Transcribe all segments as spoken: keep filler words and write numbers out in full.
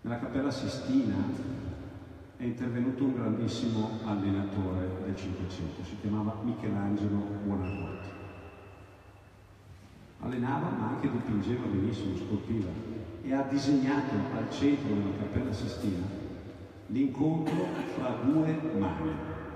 Nella Cappella Sistina è intervenuto un grandissimo allenatore del Cinquecento, si chiamava Michelangelo Buonarroti. Allenava ma anche dipingeva benissimo, scolpiva, e ha disegnato al centro della Cappella Sistina l'incontro fra due mani,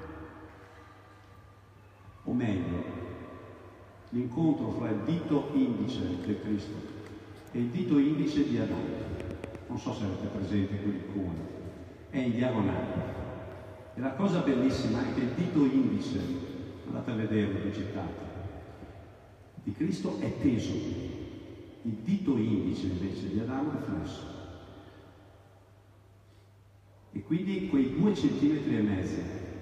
o meglio, l'incontro fra il dito indice del Cristo e il dito indice di Adamo. Non so se avete presente quell'icona, è in diagonale. E la cosa bellissima è che il dito indice, andate a vederlo, digitato, di Cristo è teso, il dito indice invece di Adamo è flesso. E quindi quei due centimetri e mezzo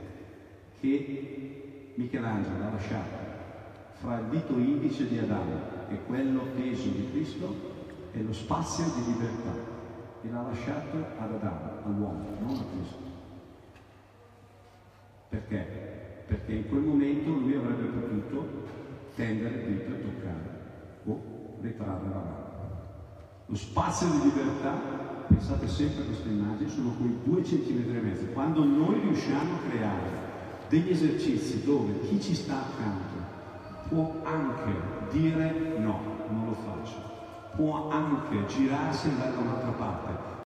che Michelangelo ha lasciato fra il dito indice di Adamo e quello teso di Cristo è lo spazio di libertà, e l'ha lasciato ad Adamo, all'uomo, non a Cristo. Perché? Perché in quel momento lui avrebbe potuto tendere il dito a toccare o ritrarre la mano. Lo spazio di libertà, pensate sempre a questa immagine, sono quei due centimetri e mezzo. Quando noi riusciamo a creare degli esercizi dove chi ci sta accanto può anche dire no, non lo faccio, può anche girarsi e andare da un'altra parte,